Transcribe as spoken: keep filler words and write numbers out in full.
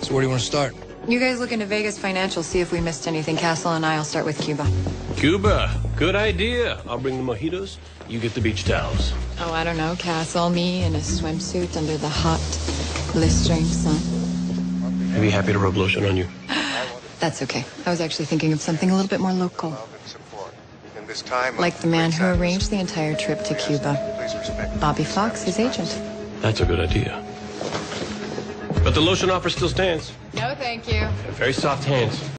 So where do you want to start? You guys look into Vegas Financial, see if we missed anything. Castle and I'll start with Cuba. Cuba, good idea. I'll bring the mojitos, you get the beach towels. Oh, I don't know, Castle, me in a swimsuit under the hot, blistering sun. I'd be happy to rub lotion on you. That's okay. I was actually thinking of something a little bit more local. Like the man who arranged the entire trip to Cuba. Bobby Fox, his agent. That's a good idea. But the lotion offer still stands. No, thank you. Very soft hands.